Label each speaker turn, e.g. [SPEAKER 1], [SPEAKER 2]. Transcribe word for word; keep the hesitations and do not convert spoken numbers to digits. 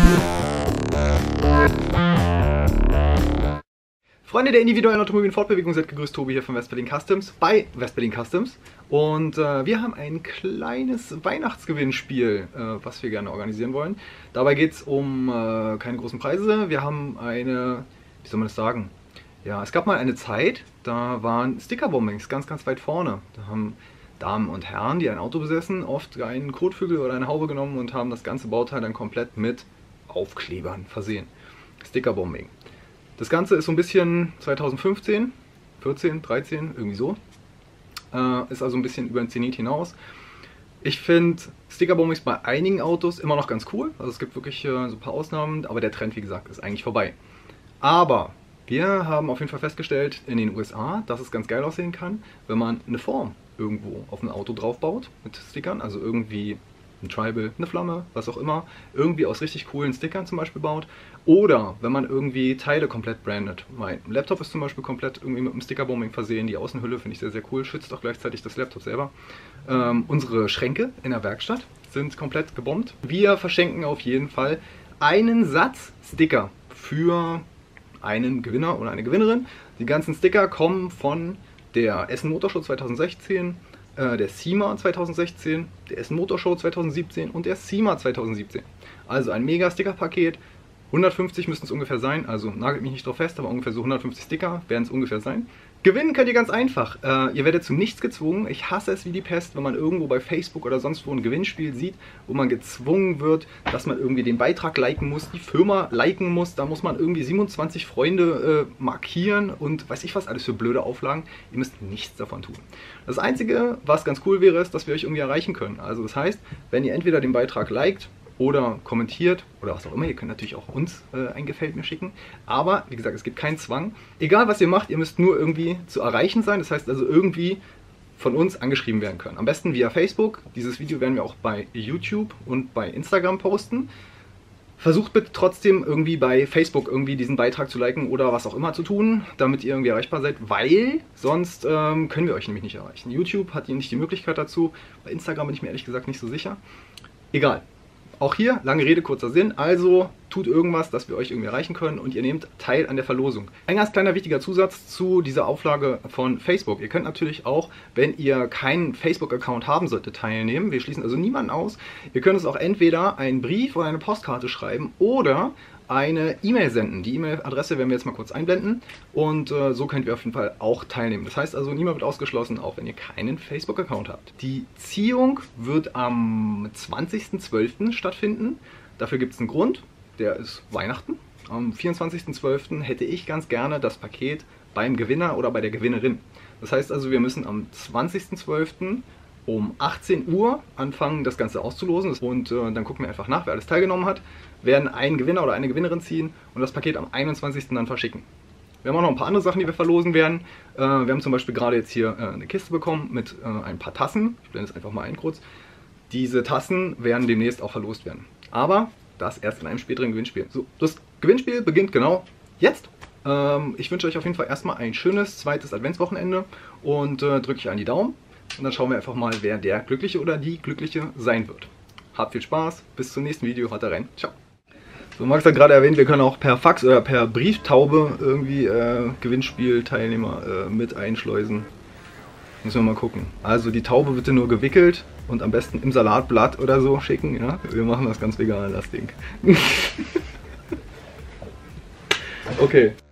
[SPEAKER 1] Freunde der individuellen Automobil- und Fortbewegung, seid gegrüßt, Tobi hier von Westberlin Customs bei Westberlin Customs. Und äh, wir haben ein kleines Weihnachtsgewinnspiel, äh, was wir gerne organisieren wollen. Dabei geht es um äh, keine großen Preise. Wir haben eine, wie soll man das sagen? Ja, es gab mal eine Zeit, da waren Stickerbombings ganz, ganz weit vorne. Da haben Damen und Herren, die ein Auto besessen, oft einen Kotflügel oder eine Haube genommen und haben das ganze Bauteil dann komplett mit Aufklebern versehen. Stickerbombing. Das Ganze ist so ein bisschen zweitausendfünfzehn, vierzehn, dreizehn, irgendwie so. Äh, ist also ein bisschen über den Zenit hinaus. Ich finde Stickerbombings bei einigen Autos immer noch ganz cool. Also es gibt wirklich äh, so ein paar Ausnahmen, aber der Trend, wie gesagt, ist eigentlich vorbei. Aber wir haben auf jeden Fall festgestellt in den U S A, dass es ganz geil aussehen kann, wenn man eine Form irgendwo auf ein Auto drauf baut mit Stickern, also irgendwie ein Tribal, eine Flamme, was auch immer, irgendwie aus richtig coolen Stickern zum Beispiel baut. Oder wenn man irgendwie Teile komplett brandet. Mein Laptop ist zum Beispiel komplett irgendwie mit einem Stickerbombing versehen. Die Außenhülle finde ich sehr, sehr cool, schützt auch gleichzeitig das Laptop selber. Ähm, unsere Schränke in der Werkstatt sind komplett gebombt. Wir verschenken auf jeden Fall einen Satz Sticker für einen Gewinner oder eine Gewinnerin. Die ganzen Sticker kommen von der Essen Motor Show zweitausendsechzehn, der SEMA zweitausendsechzehn, der Essen Motor Show zweitausendsiebzehn und der SEMA zweitausendsiebzehn. Also ein mega Sticker-Paket. hundertfünfzig müssten es ungefähr sein, also nagelt mich nicht drauf fest, aber ungefähr so hundertfünfzig Sticker werden es ungefähr sein. Gewinnen könnt ihr ganz einfach. Äh, ihr werdet zu nichts gezwungen. Ich hasse es wie die Pest, wenn man irgendwo bei Facebook oder sonst wo ein Gewinnspiel sieht, wo man gezwungen wird, dass man irgendwie den Beitrag liken muss, die Firma liken muss. Da muss man irgendwie siebenundzwanzig Freunde äh, markieren und weiß ich was alles für blöde Auflagen. Ihr müsst nichts davon tun. Das Einzige, was ganz cool wäre, ist, dass wir euch irgendwie erreichen können. Also das heißt, wenn ihr entweder den Beitrag liked oder kommentiert oder was auch immer. Ihr könnt natürlich auch uns äh, ein Gefällt mir schicken. Aber wie gesagt, es gibt keinen Zwang. Egal was ihr macht, ihr müsst nur irgendwie zu erreichen sein. Das heißt also irgendwie von uns angeschrieben werden können. Am besten via Facebook. Dieses Video werden wir auch bei YouTube und bei Instagram posten. Versucht bitte trotzdem irgendwie bei Facebook irgendwie diesen Beitrag zu liken oder was auch immer zu tun, damit ihr irgendwie erreichbar seid, weil sonst ähm, können wir euch nämlich nicht erreichen. YouTube hat hier nicht die Möglichkeit dazu. Bei Instagram bin ich mir ehrlich gesagt nicht so sicher. Egal. Auch hier, lange Rede, kurzer Sinn, also tut irgendwas, dass wir euch irgendwie erreichen können und ihr nehmt teil an der Verlosung. Ein ganz kleiner wichtiger Zusatz zu dieser Auflage von Facebook. Ihr könnt natürlich auch, wenn ihr keinen Facebook-Account haben solltet, teilnehmen. Wir schließen also niemanden aus. Ihr könnt uns auch entweder einen Brief oder eine Postkarte schreiben oder eine E-Mail senden. Die E-Mail-Adresse werden wir jetzt mal kurz einblenden und äh, so könnt ihr auf jeden Fall auch teilnehmen. Das heißt also, niemand wird ausgeschlossen, auch wenn ihr keinen Facebook-Account habt. Die Ziehung wird am zwanzigsten zwölften stattfinden. Dafür gibt es einen Grund, der ist Weihnachten. Am vierundzwanzigsten zwölften hätte ich ganz gerne das Paket beim Gewinner oder bei der Gewinnerin. Das heißt also, wir müssen am zwanzigsten zwölften um achtzehn Uhr anfangen, das Ganze auszulosen und äh, dann gucken wir einfach nach, wer alles teilgenommen hat, werden einen Gewinner oder eine Gewinnerin ziehen und das Paket am einundzwanzigsten dann verschicken. Wir haben auch noch ein paar andere Sachen, die wir verlosen werden. Äh, wir haben zum Beispiel gerade jetzt hier äh, eine Kiste bekommen mit äh, ein paar Tassen. Ich blende es einfach mal ein kurz. Diese Tassen werden demnächst auch verlost werden. Aber das erst in einem späteren Gewinnspiel. So, das Gewinnspiel beginnt genau jetzt. Ähm, ich wünsche euch auf jeden Fall erstmal ein schönes zweites Adventswochenende und äh, drücke euch an die Daumen. Und dann schauen wir einfach mal, wer der Glückliche oder die Glückliche sein wird. Habt viel Spaß, bis zum nächsten Video, haut rein, ciao. So, Max hat gerade erwähnt, wir können auch per Fax oder per Brieftaube irgendwie äh, Gewinnspielteilnehmer äh, mit einschleusen. Müssen wir mal gucken. Also die Taube bitte nur gewickelt und am besten im Salatblatt oder so schicken. Ja? Wir machen das ganz vegan, das Ding. Okay.